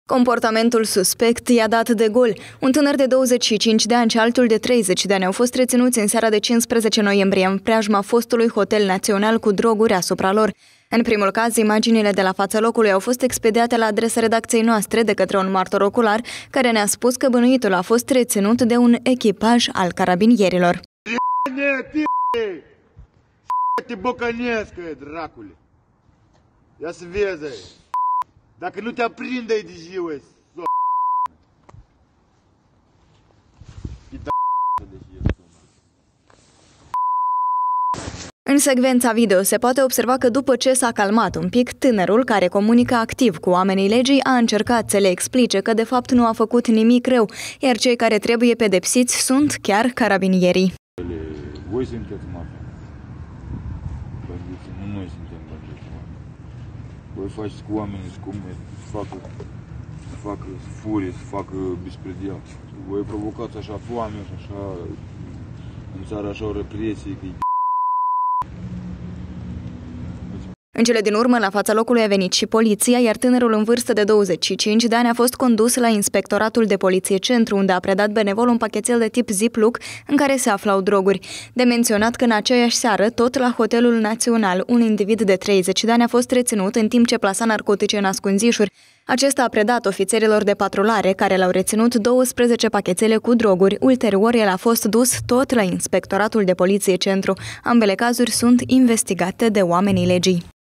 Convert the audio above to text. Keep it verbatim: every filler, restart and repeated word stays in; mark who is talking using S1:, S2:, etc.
S1: Comportamentul suspect i-a dat de gol. Un tânăr de douăzeci și cinci de ani și altul de treizeci de ani au fost reținuți în seara de cincisprezece noiembrie în preajma fostului Hotel Național cu droguri asupra lor. În primul caz, imaginile de la fața locului au fost expediate la adresa redacției noastre de către un martor ocular, care ne-a spus că bănuitul a fost reținut de un echipaj al carabinierilor.
S2: Te bocănescă, dracule! Ia să vezi! Dacă nu te aprinde de ziua, s-o...
S1: În secvența video se poate observa că după ce s-a calmat un pic, tânărul, care comunică activ cu oamenii legii, a încercat să le explice că de fapt nu a făcut nimic rău, iar cei care trebuie pedepsiți sunt chiar carabinierii.
S3: Voi sunteți mafia. Bandiții, nu noi suntem bandiți. Voi faceți cu oamenii să cum să facă, să facă furie, să facă bispredel. Voi provocați așa foame și așa în țară așa o represie că
S1: În cele din urmă, la fața locului a venit și poliția, iar tânărul în vârstă de douăzeci și cinci de ani a fost condus la Inspectoratul de Poliție Centru, unde a predat benevol un pachetel de tip Ziploc în care se aflau droguri. De menționat că în aceeași seară, tot la Hotelul Național, un individ de treizeci de ani a fost reținut în timp ce plasa narcotice în ascunzișuri. Acesta a predat ofițerilor de patrulare, care l-au reținut douăsprezece pachetele cu droguri. Ulterior, el a fost dus tot la Inspectoratul de Poliție Centru. Ambele cazuri sunt investigate de oamenii legii.